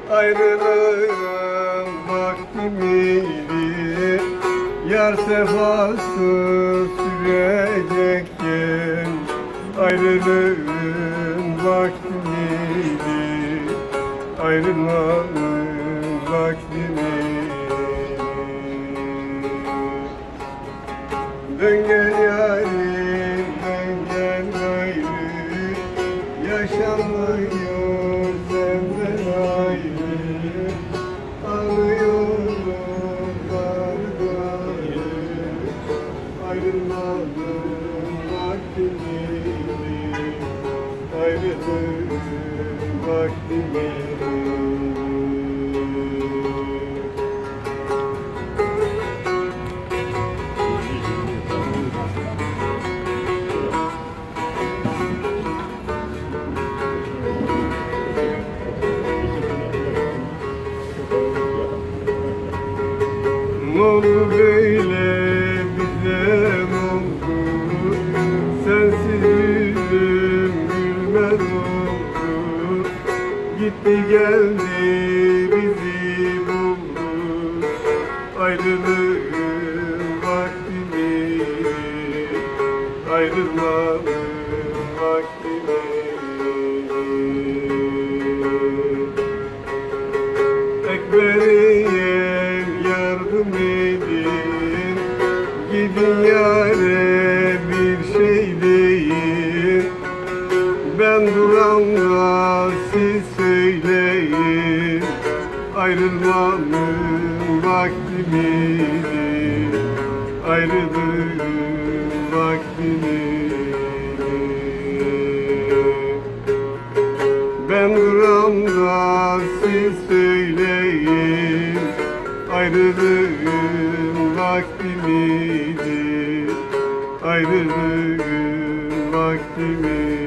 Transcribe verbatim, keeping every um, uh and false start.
Ayrılığın vakti miydi? Yar sefası sürecekken ayrılığın vakti miydi? Ayrılmanın vakti miydi? Dön gel yarim, dön gel gayrı, yaşanmıyor senden ayrı. Ağlıyorum gayrı gayrı, ayrılmanın vakti miydi? Ayrılığın vakti miydi? Ne oldu böyle bize ne oldu? Sensiz yüzüm gülmez oldu. Gitti geldi bizi buldu. Ayrılığın vakti miydi? Ayrılmanın vakti miydi? Ekberiyem yardım edin, gidin yâre bir şey deyin. Ben duramda siz söyleyin, ayrılmanın vakti miydi? Ayrılığın vakti miydi? Ben duramda siz söyleyin, ayrılığın vakti miydi? Ayrılığın vakti miydi?